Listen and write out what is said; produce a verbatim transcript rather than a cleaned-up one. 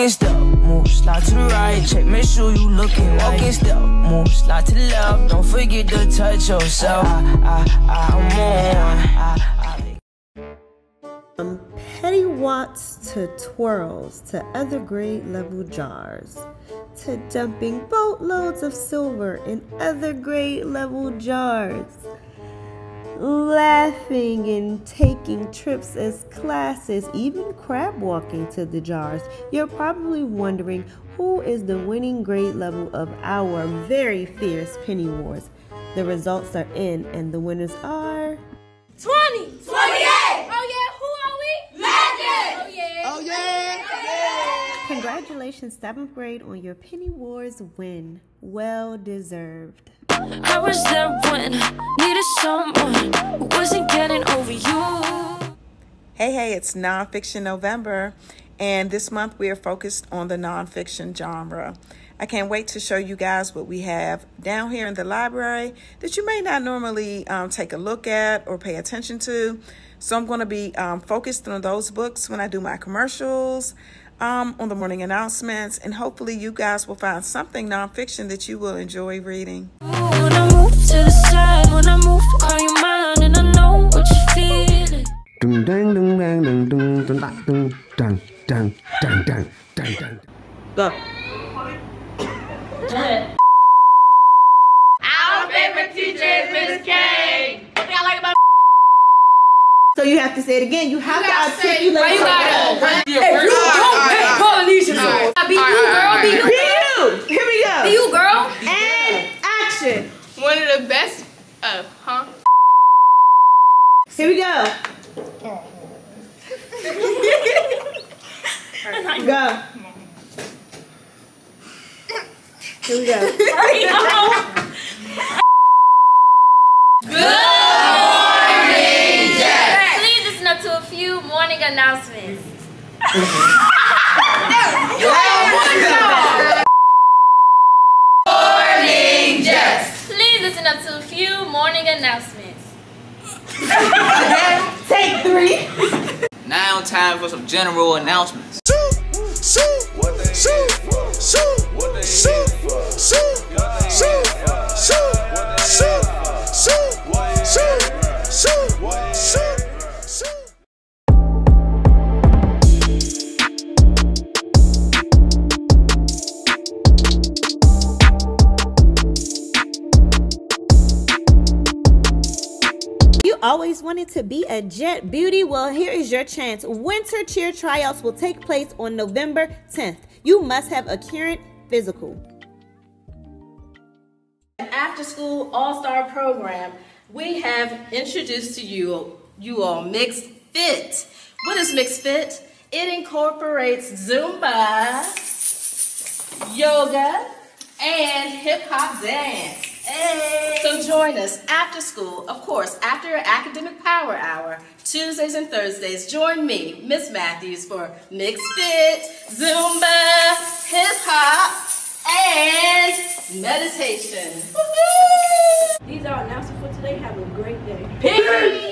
Walking step, move, slide to the right. Check, make sure you looking. Walking step, move, slide to the left. Don't forget to touch yourself. I, I, I'm on. I, I, From petty watts to twirls to other grade level jars to dumping boatloads of silver in other grade level jars. Laughing and taking trips as classes, even crab walking to the jars. You're probably wondering who is the winning grade level of our very fierce penny wars. The results are in and the winners are twenty! twenty-eight! Oh yeah, who are we? Legend! Oh yeah! Oh yeah! yeah. Congratulations, seventh grade, on your penny wars win. Well deserved. I was there when I needed someone who wasn't getting over you. Hey, hey, it's Nonfiction November, and this month we are focused on the nonfiction genre. I can't wait to show you guys what we have down here in the library that you may not normally um, take a look at or pay attention to. So I'm going to be um, focused on those books when I do my commercials, um, on the morning announcements, and hopefully you guys will find something nonfiction that you will enjoy reading. When I move to the side, when I move, call you mine, and I know what you're feeling. Dun dun dun dun dun dun dun dun dun dun dun dun dun. Go. Our favorite teacher is Miss K. What do y'all like about? So you have to say it again. You have you to articulate. Why you gotta? If you don't pick Polynesian songs, be you, girl. Be you. Be you. Here we go. Be you, girl. And action. One of the best. Uh, huh? Here we go. Go. Here we go. Good morning, Jess. Please listen up to a few morning announcements. Morning, Jess. Please listen up to a few morning announcements. Take three. Now time for some general announcements. Shoot, shoot, shoot, shoot, shoot, shoot, shoot, shoot, shoot, shoot, shoot, shoot. Always wanted to be a jet beauty? Well, here is your chance. Winter cheer tryouts will take place on November tenth. You must have a current physical. After school all-star program, we have introduced to you you all Mixed Fit. What is Mixed Fit? It incorporates Zumba, yoga, and hip-hop dance. Hey. So join us after school, of course, after your academic power hour, Tuesdays and Thursdays. Join me, Miss Matthews, for Mixed Fit, Zumba, hip-hop, and meditation. These are announcements for today. Have a great day. Peace.